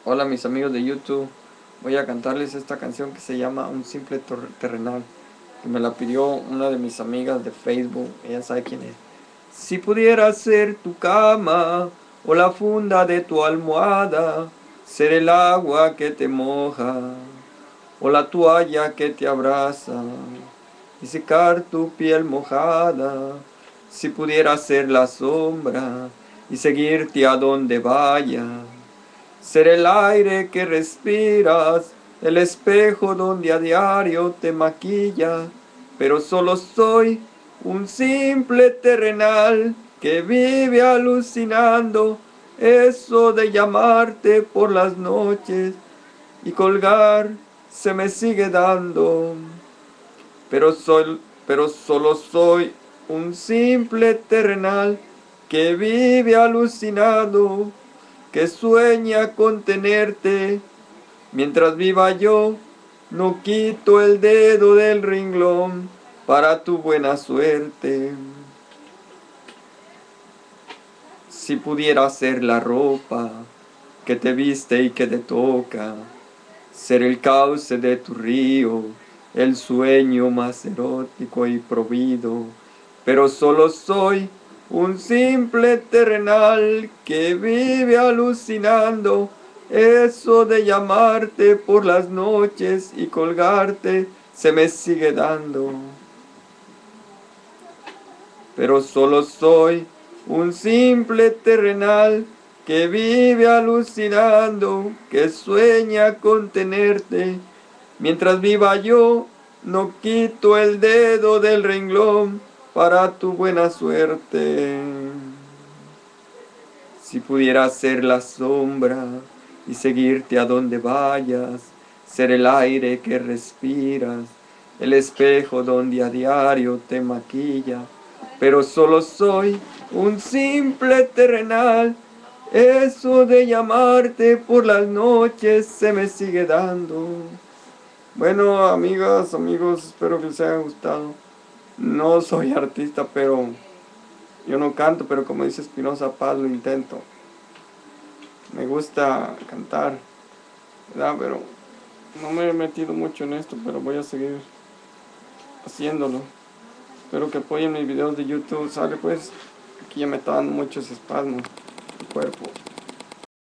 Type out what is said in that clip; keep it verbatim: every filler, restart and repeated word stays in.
Hola mis amigos de YouTube, voy a cantarles esta canción que se llama Un simple tor- terrenal, que me la pidió una de mis amigas de Facebook, ella sabe quién es. Si pudiera ser tu cama o la funda de tu almohada, ser el agua que te moja o la toalla que te abraza y secar tu piel mojada, si pudiera ser la sombra y seguirte a donde vayas. Ser el aire que respiras, el espejo donde a diario te maquilla, pero solo soy un simple terrenal que vive alucinando eso de llamarte por las noches y colgar se me sigue dando, pero soy, pero solo soy un simple terrenal que vive alucinado, que sueña con tenerte. Mientras viva yo, no quito el dedo del renglón para tu buena suerte. Si pudiera ser la ropa que te viste y que te toca, ser el cauce de tu río, el sueño más erótico y prohibido, pero solo soy un simple terrenal que vive alucinando eso de llamarte por las noches y colgarte se me sigue dando, pero solo soy un simple terrenal que vive alucinando, que sueña con tenerte. Mientras viva yo, no quito el dedo del renglón para tu buena suerte. Si pudiera ser la sombra y seguirte a donde vayas, ser el aire que respiras, el espejo donde a diario te maquilla, pero solo soy un simple terrenal. Eso de llamarte por las noches se me sigue dando. Bueno, amigas, amigos, espero que les haya gustado. No soy artista, pero yo no canto, pero como dice Espinosa Paz, lo intento. Me gusta cantar, ¿verdad? Pero no me he metido mucho en esto, pero voy a seguir haciéndolo. Espero que apoyen mis videos de YouTube. Sale pues, aquí ya me está dando muchos espasmos el cuerpo.